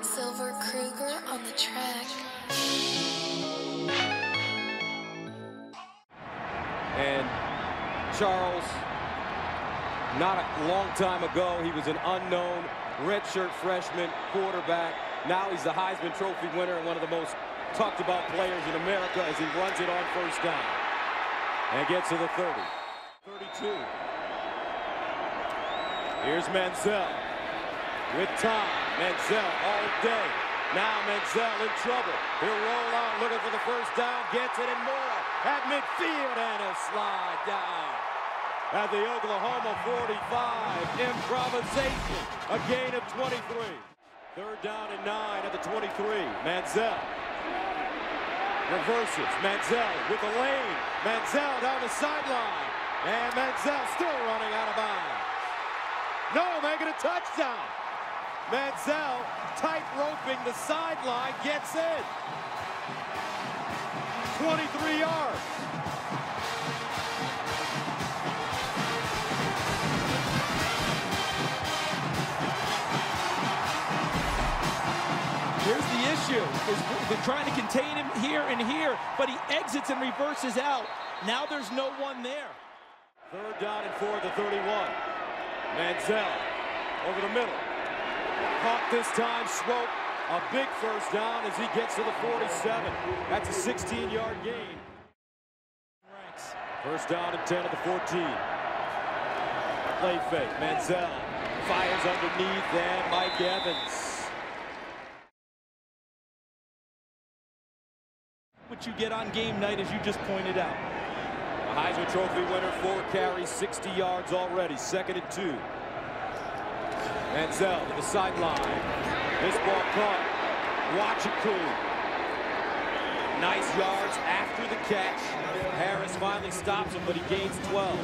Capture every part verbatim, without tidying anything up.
Silver Kruger on the track. And Charles, not a long time ago, he was an unknown redshirt freshman quarterback. Now he's the Heisman Trophy winner and one of the most talked about players in America as he runs it on first down. And gets to the thirty. thirty-two. Here's Manziel. With time. Manziel all day. Now Manziel in trouble. He'll roll out looking for the first down. Gets it and more. At midfield and a slide down. At the Oklahoma forty-five. Improvisation. A gain of twenty-three. Third down and nine at the twenty-three. Manziel. Reverses. Manziel with the lane. Manziel down the sideline. And Manziel still running out of bounds. No, making a touchdown. Manziel tight roping the sideline. Gets in. twenty-three yards. Here's the issue, is they're trying to contain him here and here, but he exits and reverses out. Now there's no one there. Third down and four at the thirty-one. Manziel over the middle. Caught this time, Swope. A big first down as he gets to the forty-seven. That's a sixteen yard gain. First down and ten at the fourteen. Play fake. Manziel fires underneath, and Mike Evans. What you get on game night, as you just pointed out. A Heisman Trophy winner, four carries, sixty yards already. Second and two. Manziel to the sideline. This ball caught. Wachiku. Nice yards after the catch. Harris finally stops him, but he gains twelve.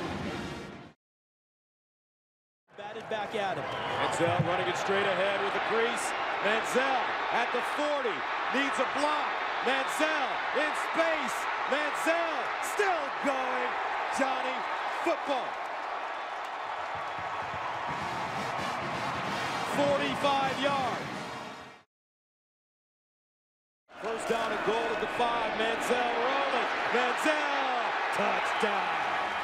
Batted back at him. Manziel running it straight ahead with the crease. Manziel at the forty. Needs a block. Manziel in space. Manziel still going. Johnny football. forty-five yards. First down and goal at the five. Manziel rolling. Manziel, touchdown.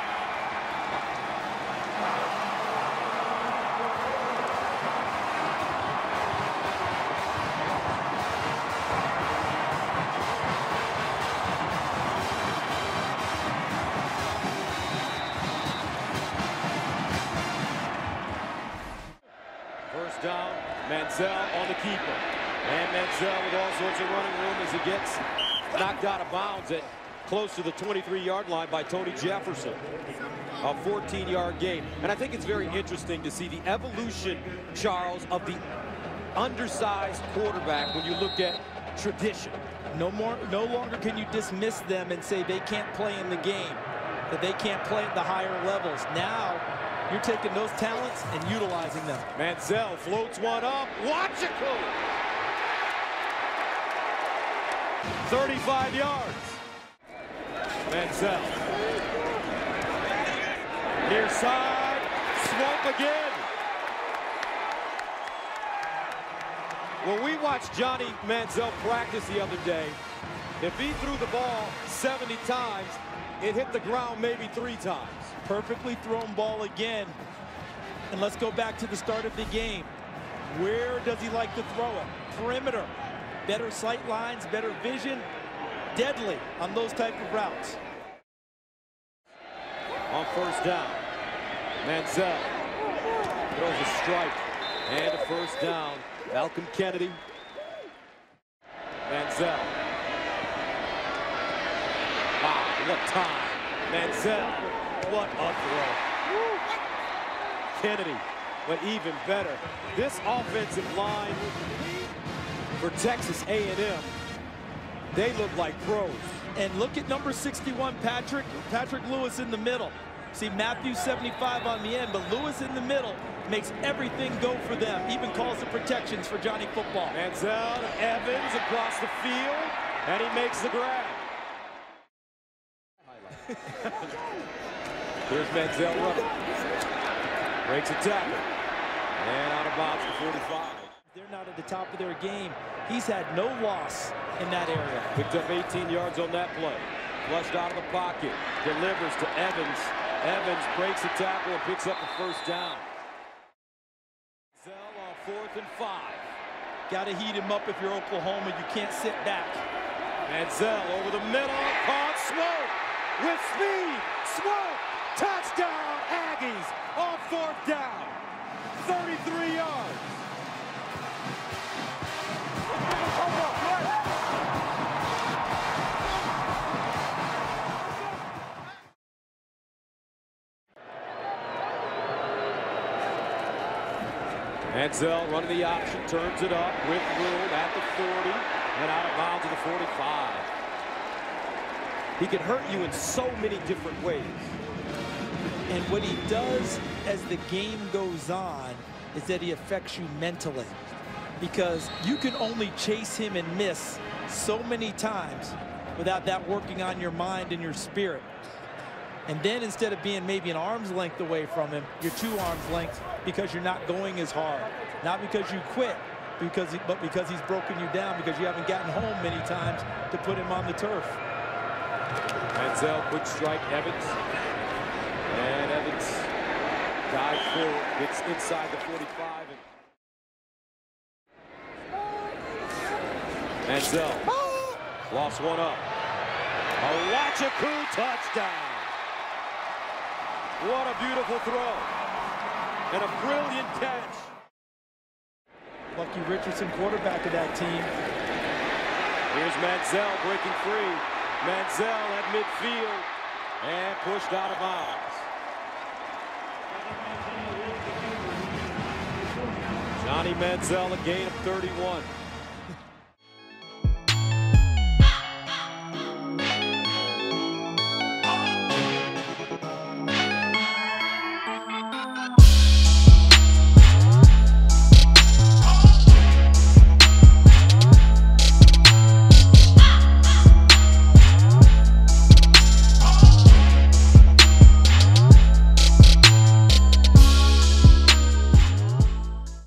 First down, Manziel on the keeper. And Manziel with all sorts of running room as he gets knocked out of bounds at close to the twenty-three yard line by Tony Jefferson. A fourteen yard gain. And I think it's very interesting to see the evolution, Charles, of the undersized quarterback when you look at tradition. No more, no longer can you dismiss them and say they can't play in the game, that they can't play at the higher levels. Now, you're taking those talents and utilizing them. Manziel floats one up. Wachiku! thirty-five yards. Manziel. Near side. Swope again. Well, we watched Johnny Manziel practice the other day. If he threw the ball seventy times, it hit the ground maybe three times. Perfectly thrown ball again. And let's go back to the start of the game. Where does he like to throw it? Perimeter. Better sight lines, better vision. Deadly on those type of routes. On first down, Manziel throws a strike and a first down. Malcolm Kennedy. Manziel. Wow, what time. Manziel, what a throw. Kennedy, but even better. This offensive line for Texas A and M, they look like pros. And look at number sixty-one, Patrick. Patrick Lewis in the middle. See Matthew seventy-five on the end, but Lewis in the middle makes everything go for them. Even calls the protections for Johnny Football. Manziel, Evans across the field, and he makes the grab. Here's Manziel running. Breaks a tackle. And out of bounds for forty-five. They're not at the top of their game. He's had no loss in that area. Picked up eighteen yards on that play. Flushed out of the pocket. Delivers to Evans. Evans breaks the tackle and picks up the first down. Zell on fourth and five. Got to heat him up if you're Oklahoma. You can't sit back. Manziel over the middle. Caught. Swope with speed. Swope. Touchdown Aggies on fourth down. thirty-three yards. Manziel running the option, turns it up with room at the forty and out of bounds to the forty-five. He can hurt you in so many different ways. And what he does as the game goes on is that he affects you mentally, because you can only chase him and miss so many times without that working on your mind and your spirit. And then instead of being maybe an arm's length away from him, you're two arms length because you're not going as hard. Not because you quit, because he, but because he's broken you down, because you haven't gotten home many times to put him on the turf. Manziel, quick strike, Evans. And Evans dives forward, gets inside the forty-five. And Manziel lost one up. A Wachaku touchdown. What a beautiful throw. And a brilliant catch. Lucky Richardson, quarterback of that team. Here's Manziel breaking free. Manziel at midfield and pushed out of bounds. Johnny Manziel, a gain of thirty-one.